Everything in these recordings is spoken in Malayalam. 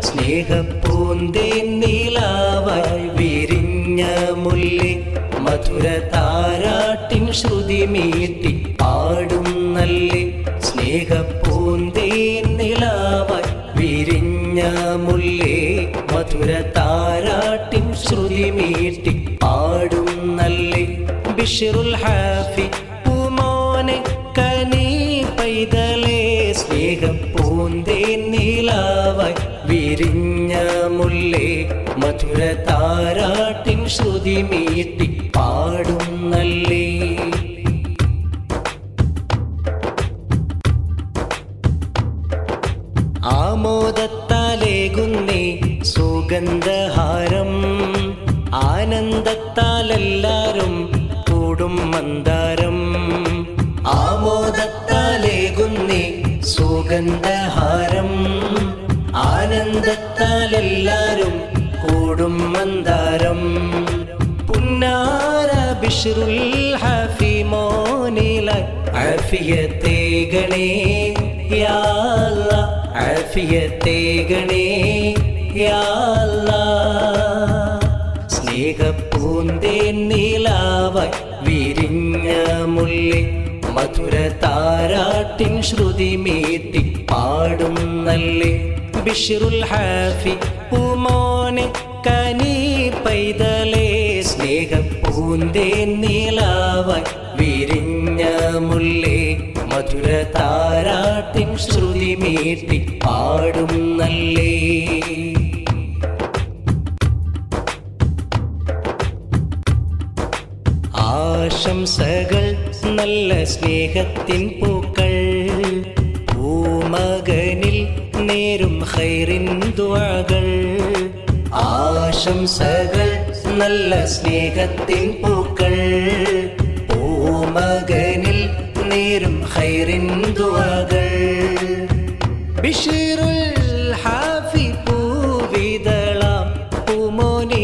സ്നേഹപ്പൂന്തേൻ നിലാവായി വിരിഞ്ഞ മുല്ലേ മധുര താരാട്ടിൻ ശ്രുതി മീട്ടി പാടുന്നല്ലേ. സ്നേഹപ്പൂന്തേൻ നിലാവായി വിരിഞ്ഞ മുല്ലേ മധുര താരാട്ടിൻ ശ്രുതി മീട്ടി പാടുന്നല്ലേ. ബിശ്റുൽ ഹാഫി പൂമോനെ കനി പൈതലേ സ്നേഹപ്പൂന്തേൻ നിലാവായി വിരിഞ്ഞ മുല്ലേ മധുര താരാട്ടിൻ ശ്രുതി മീട്ടി പാടുന്നല്ലേ. ആമോദത്താലേകുന്നേ സുഗന്ധഹാരം ആനന്ദത്താലെല്ലാരും കൂടും മന്ദാരം. ആമോദത്താലേകുന്നേ സുഗന്ധഹാരം ആനന്ദത്താലെല്ലാരും കൂടും മന്ദാരം. പുന്നാര ബിശ്റുൽ ഹാഫി മോനിലായി ആഫിയത്തേ ഗണേ യാ അല്ലാഹ് ആഫിയത്തേ ഗണേ യാ അല്ലാഹ്. സ്നേഹപ്പൂന്തേൻ നിലാവായി വിരിഞ്ഞ മുല്ലേ മധുര താരാട്ടിൻ ശ്രുതി മീട്ടി പാടുന്നല്ലേ. ബിശ്റുൽ ഹാഫി പൂമോനെ കനി പൈതലേ സ്നേഹപ്പൂന്തേൻ നിലാവായി വിരിഞ്ഞ മുല്ലേ മധുര താരാട്ടിൻ ശ്രുതി മീട്ടി പാടുന്നല്ലേ. ആശംസകൾ നല്ല സ്നേഹത്തിൻ പൂക്കൾ പൂമകനിൽ നേരും ഖൈറിൻ ദുആകൾ. ആശംസകൾ നല്ല സ്നേഹത്തിൻ പൂക്കൾ പൂമകനിൽ നേരും ഖൈറിൻ ദുആകൾ. ബിശ്റുൽ ഹാഫി പൂവിതളാം പൂമോനേ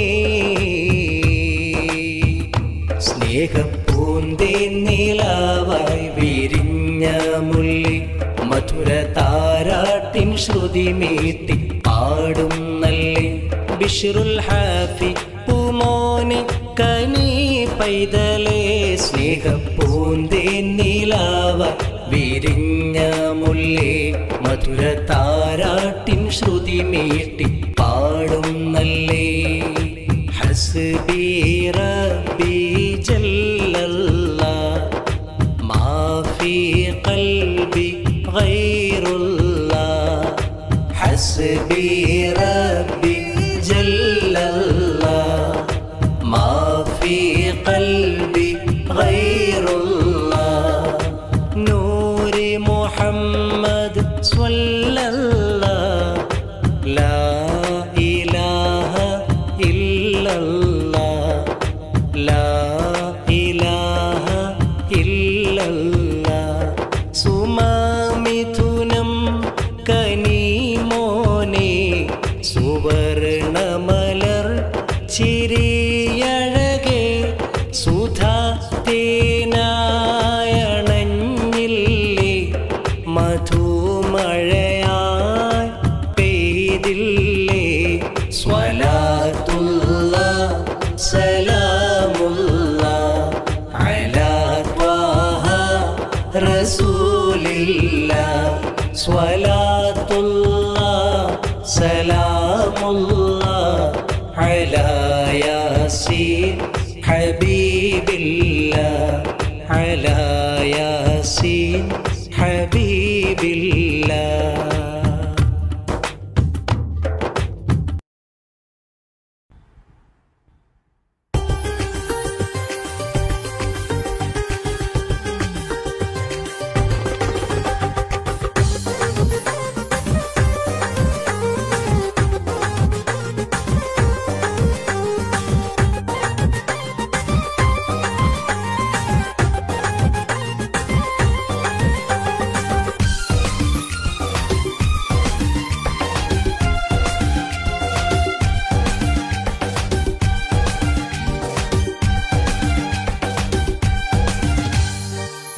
സ്നേഹപ്പൂന്തേൻ നിലാവായി വിരിഞ്ഞ മുല്ലേ മധുര താരാട്ടിൻ ശ്രുതി മീട്ടി പാടുന്നല്ലേ. ബിശ്റുൽ ഹാഫി പൂമോനെ കനി പൈതലേ സ്നേഹപ്പൂന്തേൻ നിലാവായി വിരിഞ്ഞ മുല്ലേ മധുര താരാട്ടിൻ ശ്രുതി മീട്ടി പാടുന്നല്ലേ. ഹസ്ബി റബ്ബി ജല്ലല്ലാഹ് മാ ഫീ ഖൽബി ഗൈറുല്ലാഹ്. ഹസ്ബി റബ്ബി ജല്ലല്ലാഹ് മാ ഫീ ഖൽബി ഗൈറുല്ലാഹ്. നൂരി മുഹമ്മദ് സ്വല്ലല്ലാഹ് ലാ ഇലാഹ ഇല്ലല്ലാഹ് ലാ ഇലാഹ ഇല്ലല്ലാഹ്. സുമാമിഥുനം കനിമോനെ സുവർണമലർ ചിരിയഴകെ സുധാ തേനായണഞ്ഞില്ലേ മധുമഴയായി പെയ്തില്ലേ. സ്വലാത്തുല്ലാഹ് സലാമുല്ലാഹ് അലാ ത്വാഹ റസൂലില്ലാഹ്. സ്വലാത്തുല്ലാഹ് സലാമുല്ലാഹ് അലാ യാസീൻ ഹബീബില്ലാഹ് അലാ യാസീൻ ഹബീബില്ലാഹ്.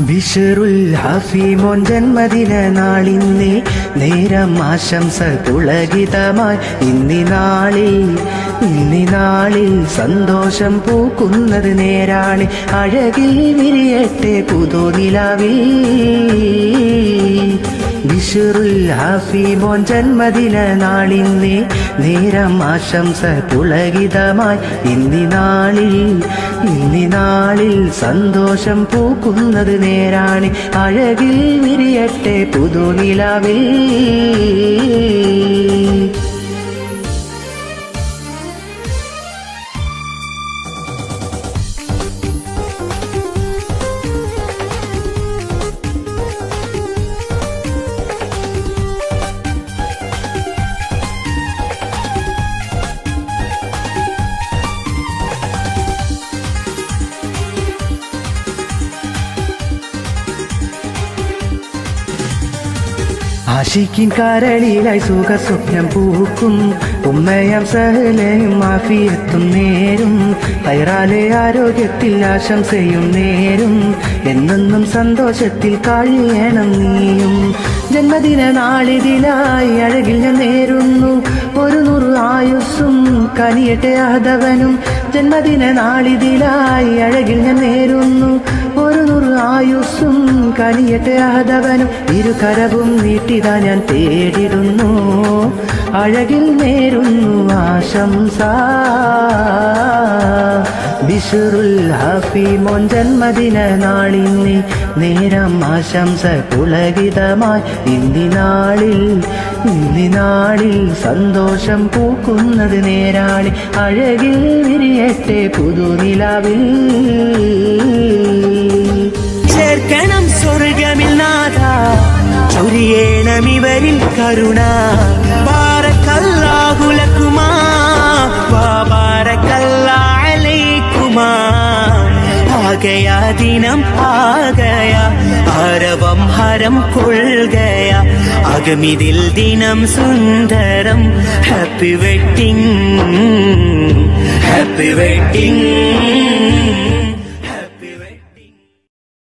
ബിശ്റുൽ ഹഫീമോൻ ജന്മദിന നാളിന്നേ നേരം ആശംസ പുളകിതമായി ഇന്നിനാളിൽ സന്തോഷം പൂക്കുന്നത് നേരാണ് അഴകിൽ വിരിയട്ടെ പുതുനിലാവേ ബിശ്റുൽ ഹഫീമോൻ ജന്മദിന നാളിന്നേ നേരം ആശംസ പുളകിതമായി ഇന്നിനാളിൽ സന്തോഷം പൂക്കുന്നത് നേരാണ് അഴകിൽ വിരിയട്ടെ പുതുനിലാവേ ആശിക്കിൻ കരളിലായി സുഖസ്വപ്നം പൂക്കും ഉമ്മയാം സഹലയും ആഫിയത്തും നേരും ഹൈറാലെ ആരോഗ്യത്തിൽ ആശംസയും നേരും എന്നെന്നും സന്തോഷത്തിൽ കഴിയണം നീയും ജന്മദിന നാളിതിലായി അഴകിൽ ഞാൻ നേരുന്നു 100 ആയുസ്സും കനിയട്ടെ ആദവനും ജന്മദിന നാളിതിലായി അഴകിൽ ഞാൻ നേരുന്നു 100 ആയുസ്സും കനിയട്ടെ ആദവനും ഇരുകരവും നീട്ടിതാ ഞാൻ തേടിടുന്നു അഴകിൽ നേരുന്നു ആശംസ ബിശ്റുൽ ഹഫീമോൻ ജന്മദിന നാളിന്നേ നേരം ആശംസ പുളകിതമായി ഇന്നിനാളിൽ സന്തോഷം പൂക്കുന്നത് നേരാണ് അഴകിൽ വിരിയട്ടെ പുതുനിലാവിൽ ചേർക്കണം സ്വർഗമിൽ നാഥ ചൊരിയേണം ഇവരിൽ കരുണ ബാറക്കല്ലാഹു ലക്കുമാ വബാറക്കല്ലാഹു അലൈക്കുമാ ആഗയാ ദിനം ആഗയാ ഹരവം ഹരം കൊള്ളുകയാ അകമിതിൽ ദിനം സുന്ദരം ഹാപ്പി വെഡിങ്